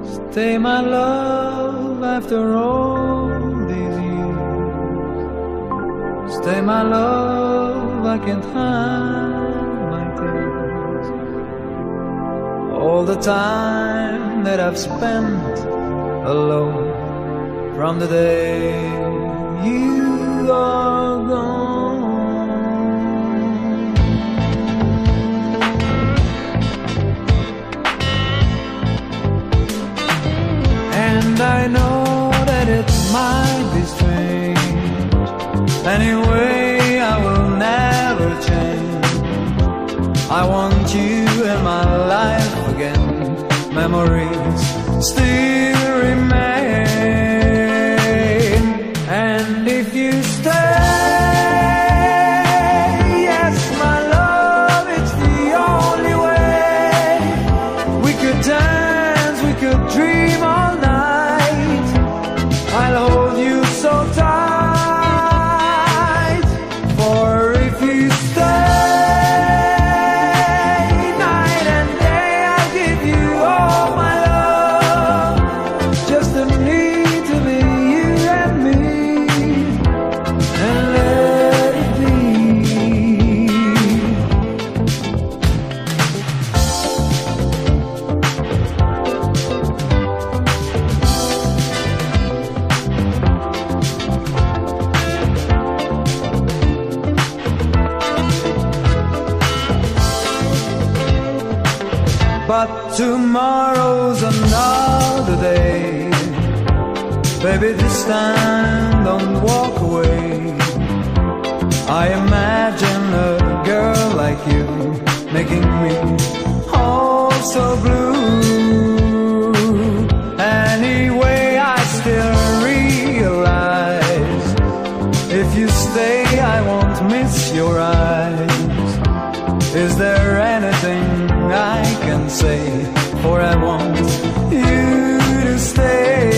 Stay, my love, after all these years. Stay, my love, I can't hide my tears. All the time that I've spent alone from the day you are gone. And I know that it might be strange. Anyway, I will never change. I want you in my life again. Memories still remain. And if you stay, yes, my love, it's the only way. We could dance, we could dream all night. I'll hold you so tight. For if you stay night and day, I'll give you all my love. Just a need to be you and me, and let it be. But tomorrow's another day. Baby, this time don't walk away. I imagine a girl like you making me all so blue. Anyway, I still realize if you stay, I won't miss your eyes. Is there anything I can say? For I want you to stay.